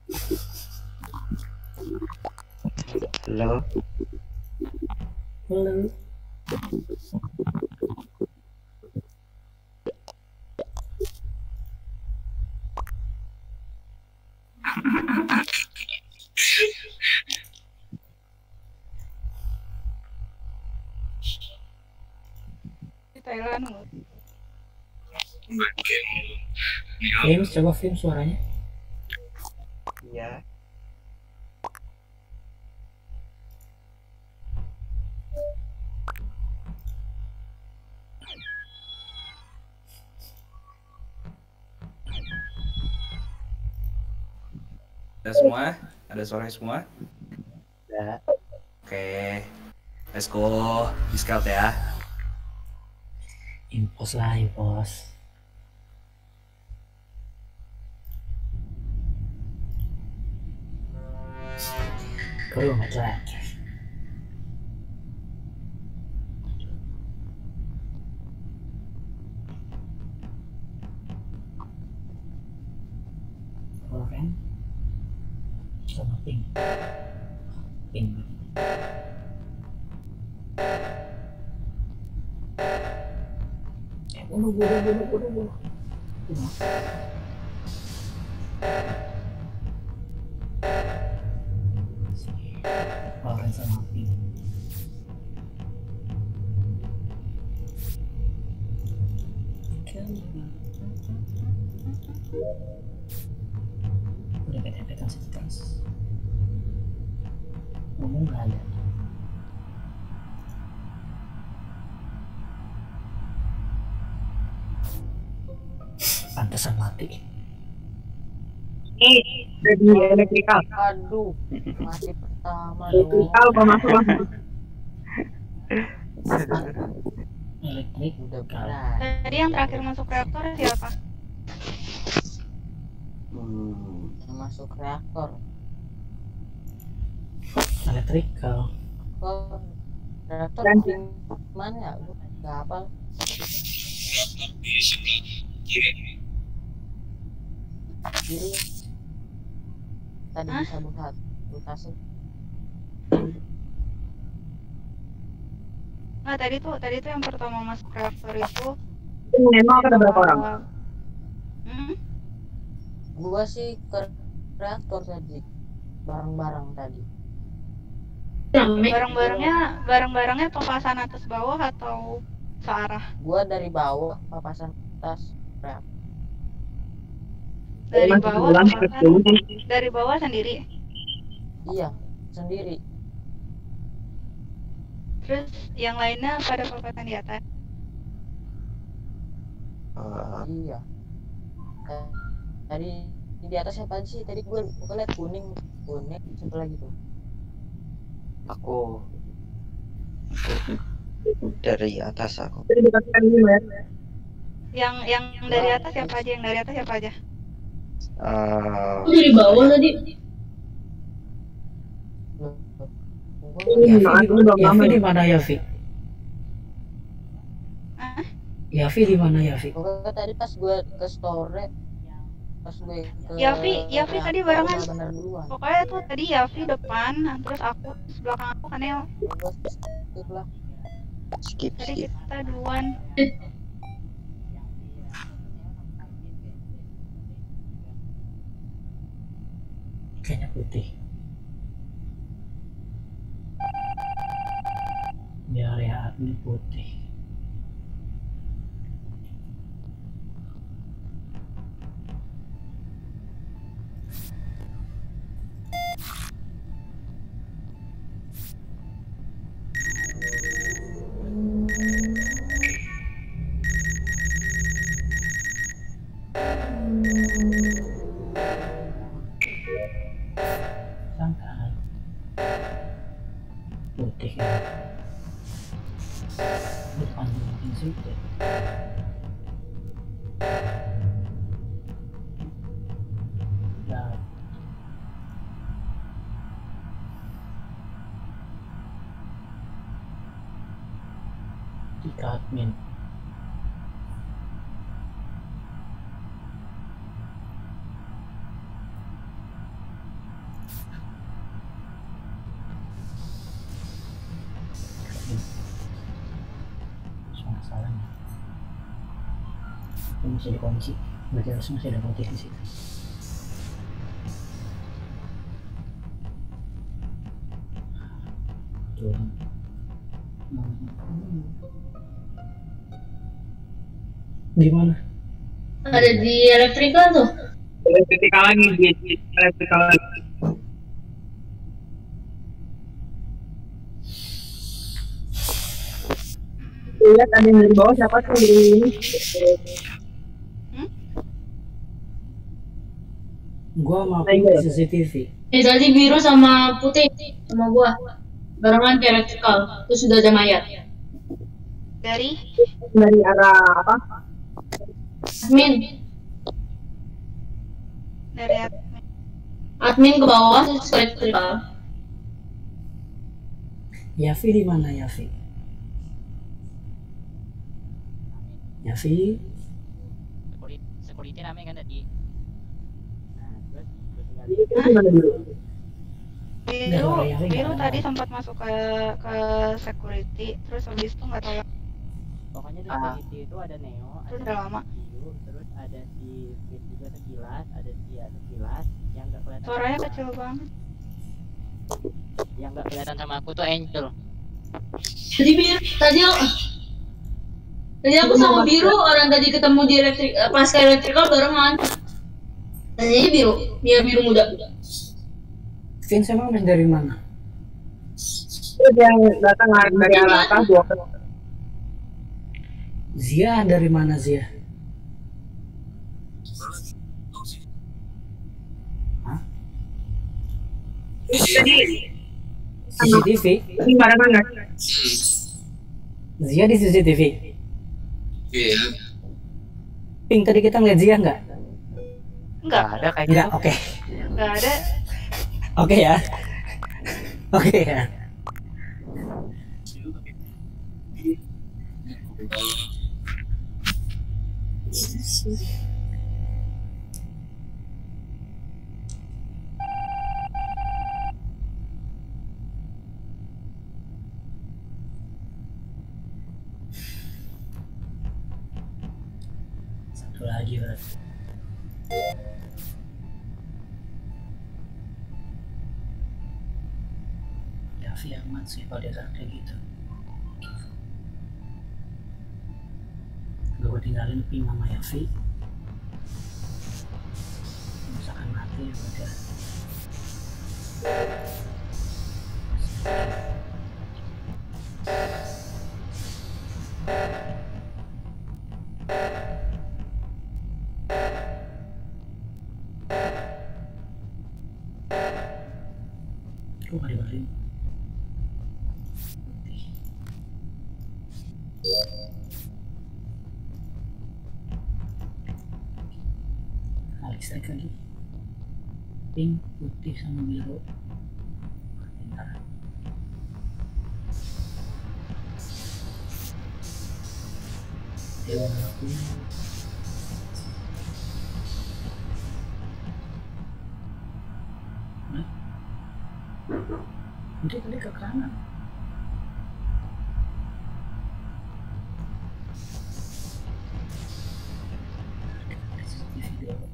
Halo. Halo. Di Thailand loh. Film, coba film suaranya. Iya. Ada semua? Ada suara semua? Ya. Oke. Let's go. Di scout ya. Impos lah, impos. Kalau nggak track. Orange sama pink. Pink. Bunuh. Orange sama pink. Udah pet-petan sekitar. Ngomong nggak ada. Pantesan mati. Jadi elektrikal. Aduh, mati pertama Elektrikal mau masuk langsung. Elektrik udah kal. berat. Tadi yang terakhir masuk reaktor siapa? Masuk reaktor. Elektrikal. Kok reaktor Dan- di mana ya? Gue nggak hafal. Di sebelah kiri. Kiri. Tadi Hah? bisa buat mutasi. Nggak, tadi tuh yang pertama masuk reaktor itu. Memang ada berapa orang? Hmm? Gua sih ke reaktor tadi. Bareng-bareng tadi. Barang-barangnya papasan atas bawah atau searah? Gua dari bawah papasan atas reaktor. Dari Masuk bawah bulan papasan, dari bawah sendiri. Iya, sendiri. Terus yang lainnya pada papasan di atas. Iya. Tadi di atas siapa sih? Tadi gua liat kuning sebelah gitu. Aku dari atas aku. Jadi dikasihkan ini ya. Yang dari atas siapa aja? Yang dari atas siapa aja? Dari bawah tadi. Ini Yafi belum lama. di mana Yafi? Hah? Yafi di mana Yafi? Pokoknya tadi pas gue ke store, pas gue ke Yafi tadi barengan. bener duluan. Pokoknya tuh tadi Yafi depan, terus aku terus belakang aku kan ya. Gue skip lah. Skip. Tadi kita duluan. Kayaknya putih. Di area admin putih. Sangkaan putih kan. Depan mungkin situ. Ya. Di admin. Ini masih dikunci. Berarti harus masih ada putih di situ. Turun. Di mana? Ada di elektrikal tuh. Elektrikal lagi, di elektrikal lagi. Lihat ada yang dari bawah, siapa tuh di ini? Gua mau di CCTV. Tadi biru sama putih sama gua. Barengan ke elektrikal. Terus sudah ada mayat. Dari Arah apa? Admin. dari admin. Admin ke bawah terus ke elektrikal. Yafi di mana Yafi? Yafi? Security namin kan tadi. Nah, terus tinggal Itu gimana dulu? Biru tadi sempat masuk ke security, terus habis itu nggak tahu. pokoknya di security itu ada Neo, Terus ada udah lama. Biru, terus ada si Fit juga sekilas, ada dia sekilas yang nggak kelihatan. Suaranya sama- kecil banget. Yang nggak kelihatan sama aku tuh Angel. Tadi biru. Tadi aku sama biru orang tadi ketemu di pas ke elektrikal barengan. Tadinya biru. Dia biru muda. Vince emang dari mana? Itu yang datang dari arah atas, dua ke Zia dari mana Zia? Hah? CCTV? Ini barengan nggak? Zia di CCTV? Iya. Ping, tadi kita ngeliat Zia nggak? Nggak ada kayak Nggak, oke. nggak ada. Oke ya. Oke ya. Satu lagi berarti. Yafi amat sih kalau dia kayak gitu. Gue tinggalin Ping sama Yafi. Misalkan mati ya udah. Kok gak dibalikin? Putih. Listrik lagi. Pink, putih sama biru. Bentar. Dewa aku. Nah. Putih tadi ke kanan. CCTV dulu.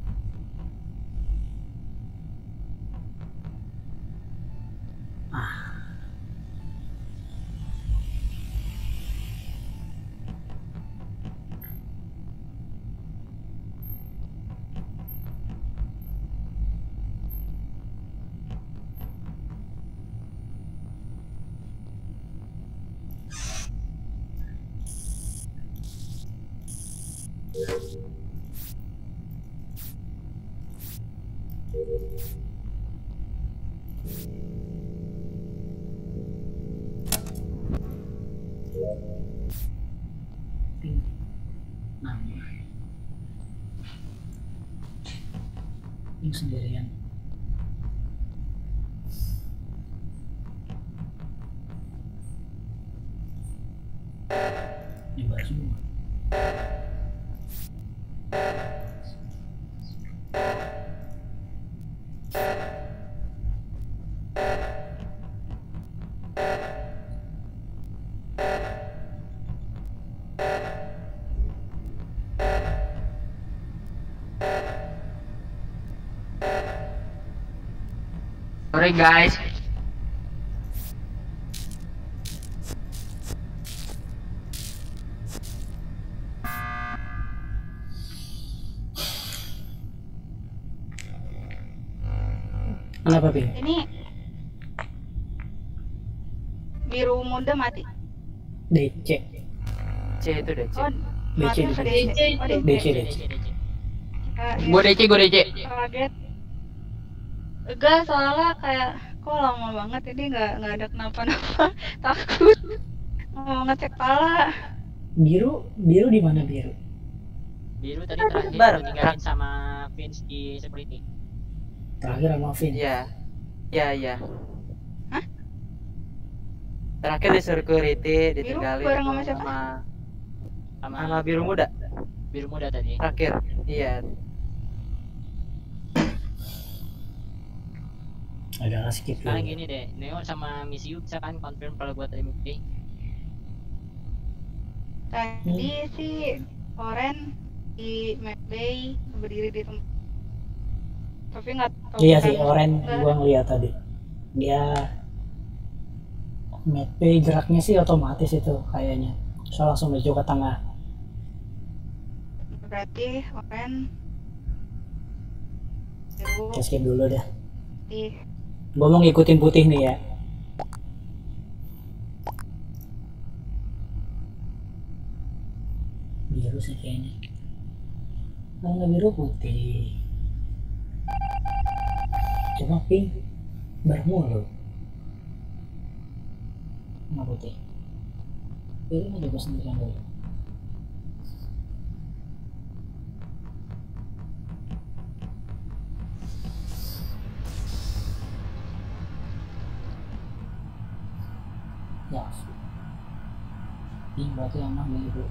Pink. Nah, Pink sendirian. Nyebar semua. Sorry guys. Kenapa, Ping? Ini biru muda mati. DC. C itu DC. Oh, DC, mati ke DC. Oh, DC. DC. Gue DC. Kaget. Enggak, soalnya kayak kok lama banget ini nggak ada kenapa-napa. Takut. Mau ngecek pala. Biru di mana biru? Biru tadi terakhir Bar. lu tinggalin sama Vince di security. Terakhir sama Vin. Iya. Iya. Hah? Terakhir di security ditinggalin bareng sama siapa? sama biru muda. Biru muda tadi. Terakhir. Iya. Agak skip Sekarang dulu. gini deh, Neo sama Miss Yu bisa kan confirm kalau buat remake. Tadi sih Oren di Medbay berdiri di tempat. Tapi nggak tahu. Iya kan. sih, Oren Nggak. gua ngeliat tadi. Dia Medbay geraknya sih otomatis itu kayaknya. So langsung menuju ke tengah. Berarti Oren biru Kita skip dulu deh. di Gua mau ngikutin putih nih ya. Biru sih kayaknya. Kalau nggak biru putih. Coba pink bermulu. Nggak putih. Biru ini juga sendirian dulu. Ya, pink berarti yang mana biru.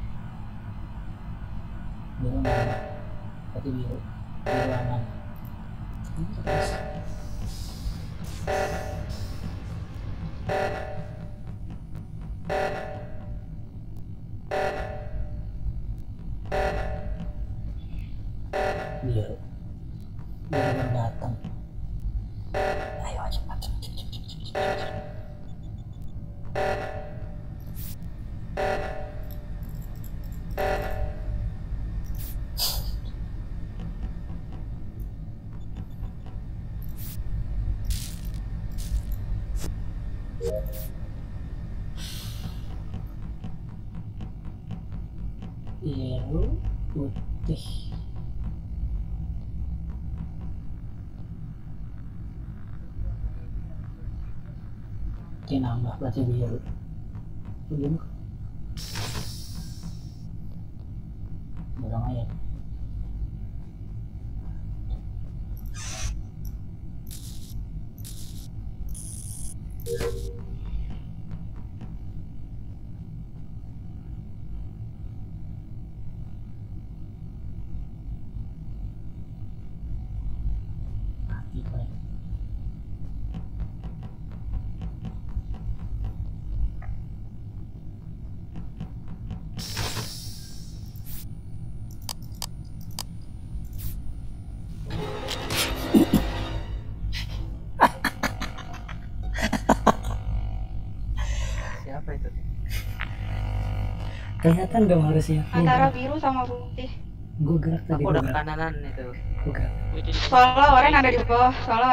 Biru mana? Berarti biru. Biru aman. Ini terus. Biru. Biru yang datang. Ayo cepat. Biru putih. Oke, nambah berarti biru. Belum. Berang aja. Mati kok. Siapa itu? Kelihatan dong harusnya. antara biru sama putih. Gue gerak tadi. Aku Gue udah ke gerak. kananan itu. Gue gerak. Soalnya Oren ada di bawah.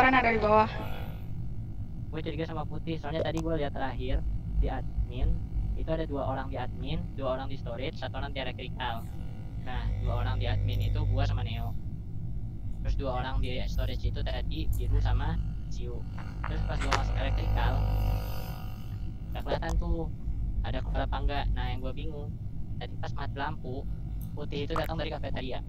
Gue curiga sama putih, soalnya tadi gue lihat terakhir di admin itu ada 2 orang di admin, 2 orang di storage, 1 orang di electrical. Nah, 2 orang di admin itu gue sama Neo. Terus 2 orang di storage itu tadi biru sama Siu. Terus pas gue masuk electrical, gak kelihatan tuh ada kepala apa enggak. Nah, yang gue bingung tadi pas mati lampu, putih itu datang dari kafetaria.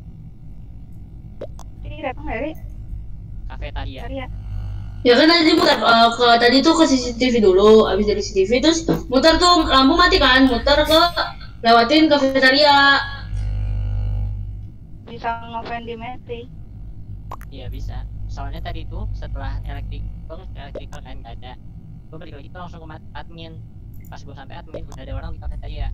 Ini datang dari Kafetaria. Arya. Ya kan tadi muter tadi tuh ke CCTV dulu, abis dari CCTV terus muter tuh lampu mati kan, muter ke lewatin kafetaria. Bisa ngopen di Medbay. Iya bisa. Soalnya tadi tuh setelah electrical kan nggak ada, gue balik lagi tuh langsung ke admin. Pas gue sampai admin udah ada orang di kafetaria.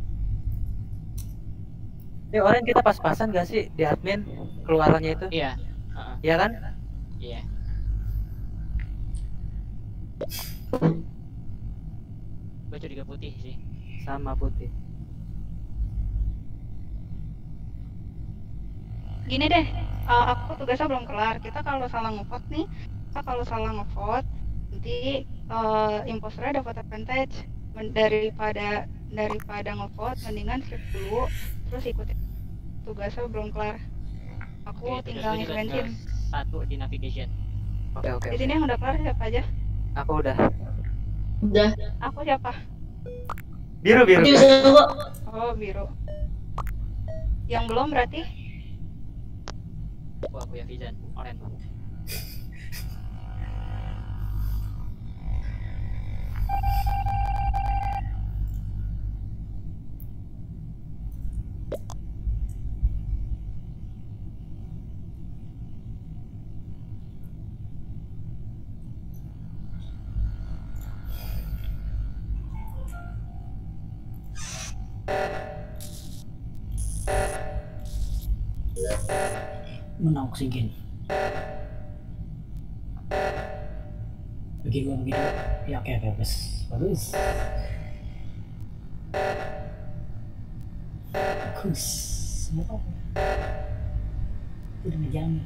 Ini orang kita pas-pasan gak sih di admin keluarannya itu? Iya. Iya kan? Iya. Gue curiga putih sih. Sama putih. Gini deh, aku tugasnya belum kelar. Kita kalau salah ngevote nih, nanti imposternya dapat advantage. Daripada ngevote, mendingan skip dulu, terus ikutin. Tugasnya belum kelar. Aku Oke, tinggal tugas gue nge-bensin. juga 1 di navigation. Oke. Di sini yang udah kelar siapa aja? Aku udah. Udah. Aku siapa? Biru. Nanti bisa kok. Oh, biru. Yang belum berarti? Aku ya Vizan, orange. Mana oksigen? Begitu. Ya oke, bagus. Bagus. Apa? Udah ngejamin.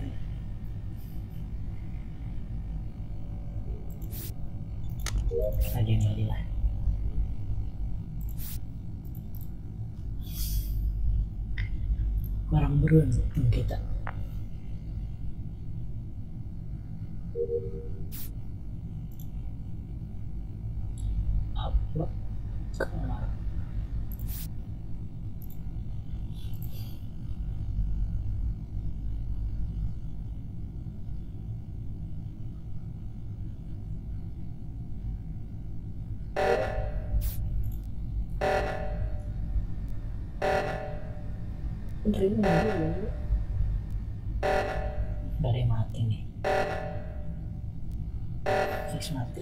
Tadi lah. Barang beruntung kita. Apa? Kelar. Terima dulu. Dari mati nih. Fix mati.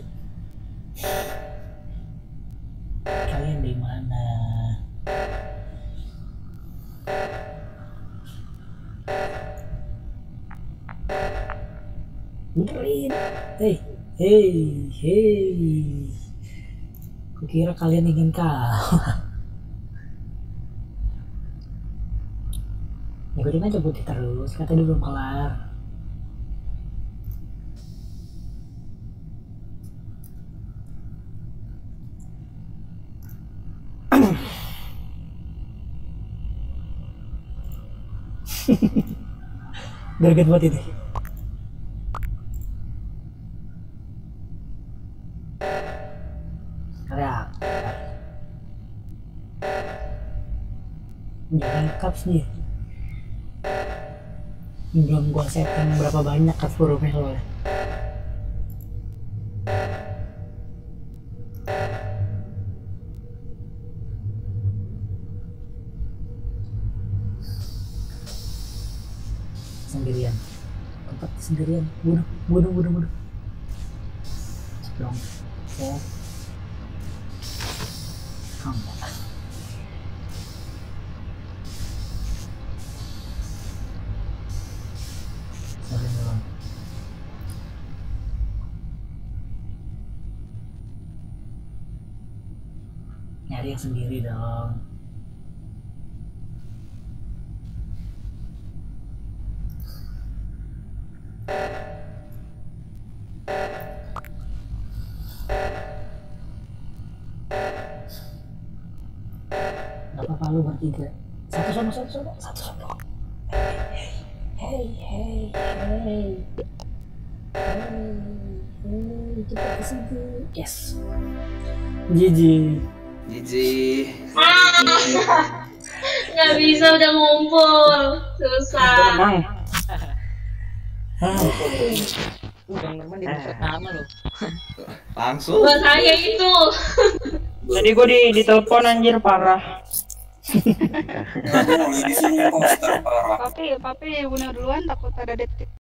Kalian di mana? Benerin. Hey. Kukira kalian ingin kalah. Ikutin aja putih terus, kata dia belum kelar. Greget buat ini. Kayak jangan cups nih. Belum gua setting berapa banyak cups hurufnya soalnya. Sendirian, bunuh. Strong, set, combat. Sorry dong. Nyari yang sendiri dong. Gak apa-apa lu bertiga. Satu sama. Hey. Kita kesini. Yes. GG. Nggak bisa udah ngumpul. Susah. Udah teman di pertama loh. Langsung. Buat saya itu. Tadi gue ditelepon anjir parah. Papi bunuh duluan takut ada detik.